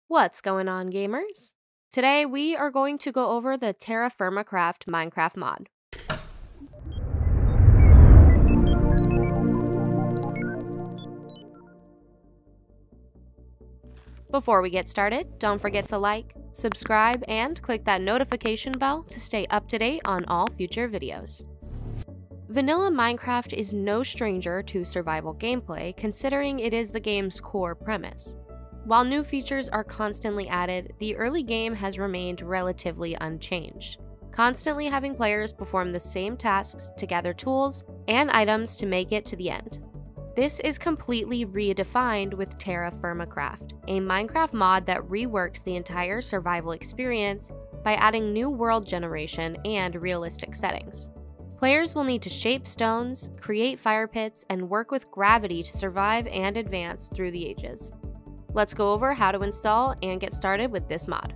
What's going on, gamers? Today we are going to go over the TerraFirmaCraft Minecraft mod. Before we get started, don't forget to like, subscribe, and click that notification bell to stay up to date on all future videos. Vanilla Minecraft is no stranger to survival gameplay, considering it is the game's core premise. While new features are constantly added, the early game has remained relatively unchanged, constantly having players perform the same tasks to gather tools and items to make it to the end. This is completely redefined with TerraFirmaCraft, a Minecraft mod that reworks the entire survival experience by adding new world generation and realistic settings. Players will need to shape stones, create fire pits, and work with gravity to survive and advance through the ages. Let's go over how to install and get started with this mod.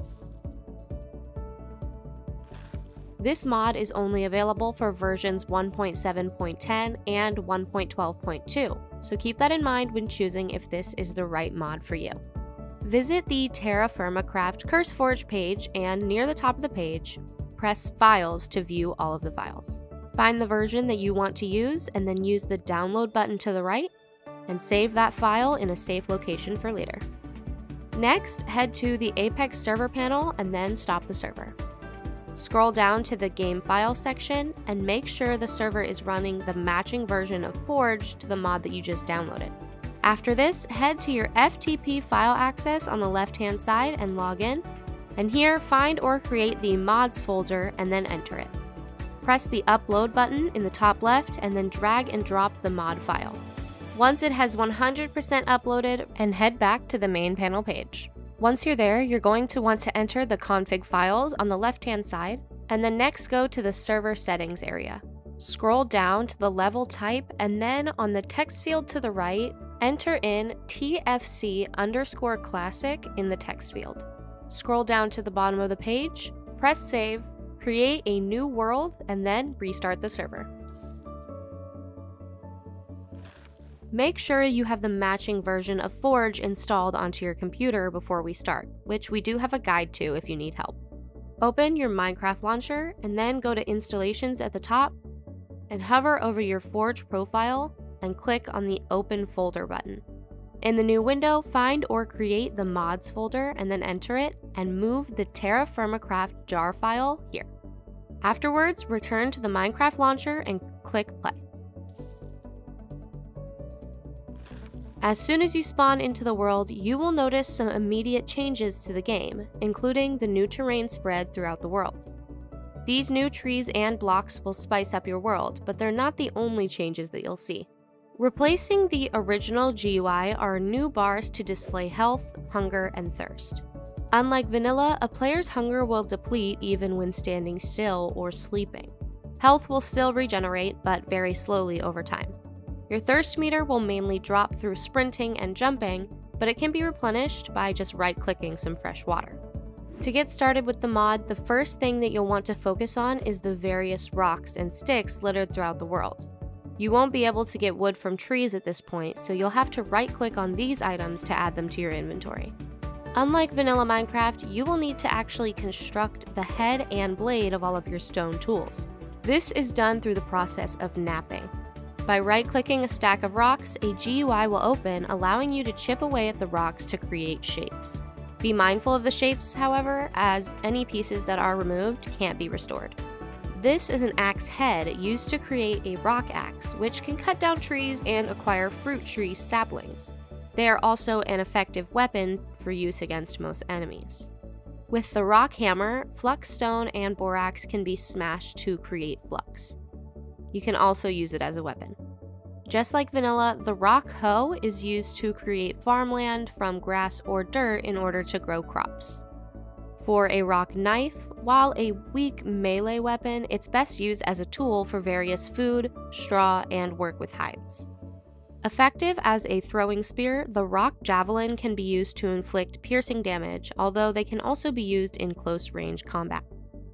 This mod is only available for versions 1.7.10 and 1.12.2, so keep that in mind when choosing if this is the right mod for you. Visit the TerraFirmaCraft CurseForge page, and near the top of the page, press Files to view all of the files. Find the version that you want to use and then use the download button to the right and save that file in a safe location for later. Next, head to the Apex server panel and then stop the server. Scroll down to the game file section and make sure the server is running the matching version of Forge to the mod that you just downloaded. After this, head to your FTP file access on the left-hand side and log in, and here find or create the mods folder and then enter it. Press the upload button in the top left and then drag and drop the mod file. Once it has 100% uploaded, and head back to the main panel page. Once you're there, you're going to want to enter the config files on the left-hand side, and then next go to the server settings area. Scroll down to the level type, and then on the text field to the right, enter in TFC_classic in the text field. Scroll down to the bottom of the page, press save, create a new world, and then restart the server. Make sure you have the matching version of Forge installed onto your computer before we start, which we do have a guide to if you need help. Open your Minecraft launcher and then go to Installations at the top and hover over your Forge profile and click on the Open Folder button. In the new window, find or create the mods folder and then enter it and move the TerraFirmaCraft jar file here. Afterwards, return to the Minecraft launcher and click play. As soon as you spawn into the world, you will notice some immediate changes to the game, including the new terrain spread throughout the world. These new trees and blocks will spice up your world, but they're not the only changes that you'll see. Replacing the original GUI are new bars to display health, hunger, and thirst. Unlike vanilla, a player's hunger will deplete even when standing still or sleeping. Health will still regenerate, but very slowly over time. Your thirst meter will mainly drop through sprinting and jumping, but it can be replenished by just right-clicking some fresh water. To get started with the mod, the first thing that you'll want to focus on is the various rocks and sticks littered throughout the world. You won't be able to get wood from trees at this point, so you'll have to right-click on these items to add them to your inventory. Unlike vanilla Minecraft, you will need to actually construct the head and blade of all of your stone tools. This is done through the process of knapping. By right-clicking a stack of rocks, a GUI will open, allowing you to chip away at the rocks to create shapes. Be mindful of the shapes, however, as any pieces that are removed can't be restored. This is an axe head used to create a rock axe, which can cut down trees and acquire fruit tree saplings. They are also an effective weapon for use against most enemies. With the rock hammer, flux stone and borax can be smashed to create flux. You can also use it as a weapon. Just like vanilla, the rock hoe is used to create farmland from grass or dirt in order to grow crops. For a rock knife, while a weak melee weapon, it's best used as a tool for various food, straw, and work with hides. Effective as a throwing spear, the rock javelin can be used to inflict piercing damage, although they can also be used in close-range combat.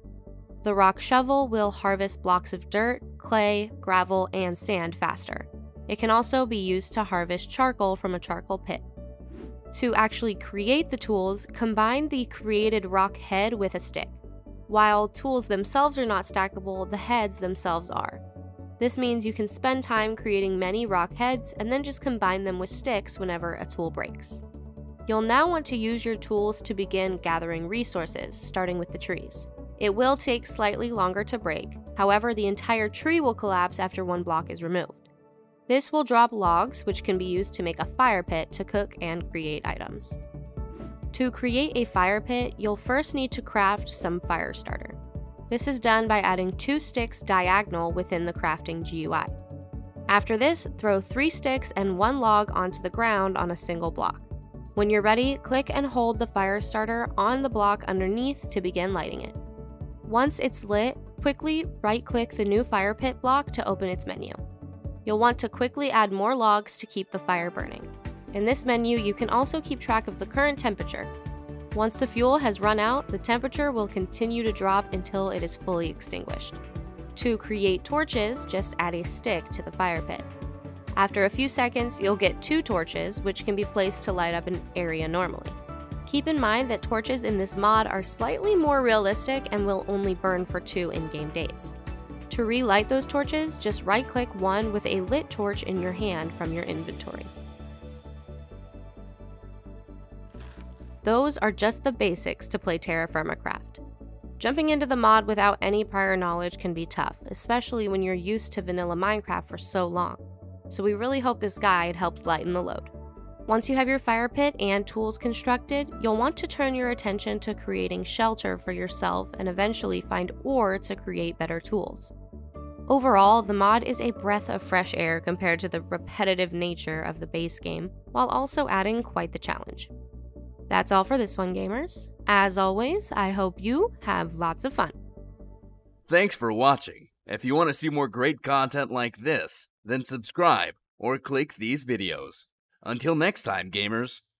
The rock shovel will harvest blocks of dirt, clay, gravel, and sand faster. It can also be used to harvest charcoal from a charcoal pit. To actually create the tools, combine the created rock head with a stick. While tools themselves are not stackable, the heads themselves are. This means you can spend time creating many rock heads and then just combine them with sticks whenever a tool breaks. You'll now want to use your tools to begin gathering resources, starting with the trees. It will take slightly longer to break, however, the entire tree will collapse after one block is removed. This will drop logs, which can be used to make a fire pit to cook and create items. To create a fire pit, you'll first need to craft some fire starter. This is done by adding 2 sticks diagonal within the crafting GUI. After this, throw 3 sticks and 1 log onto the ground on a single block. When you're ready, click and hold the fire starter on the block underneath to begin lighting it. Once it's lit, quickly right-click the new fire pit block to open its menu. You'll want to quickly add more logs to keep the fire burning. In this menu, you can also keep track of the current temperature. Once the fuel has run out, the temperature will continue to drop until it is fully extinguished. To create torches, just add a stick to the fire pit. After a few seconds, you'll get 2 torches, which can be placed to light up an area normally. Keep in mind that torches in this mod are slightly more realistic and will only burn for 2 in-game days. To relight those torches, just right-click one with a lit torch in your hand from your inventory. Those are just the basics to play TerraFirmaCraft. Jumping into the mod without any prior knowledge can be tough, especially when you're used to vanilla Minecraft for so long. So we really hope this guide helps lighten the load. Once you have your fire pit and tools constructed, you'll want to turn your attention to creating shelter for yourself and eventually find ore to create better tools. Overall, the mod is a breath of fresh air compared to the repetitive nature of the base game, while also adding quite the challenge. That's all for this one, gamers. As always, I hope you have lots of fun. Thanks for watching. If you want to see more great content like this, then subscribe or click these videos. Until next time, gamers.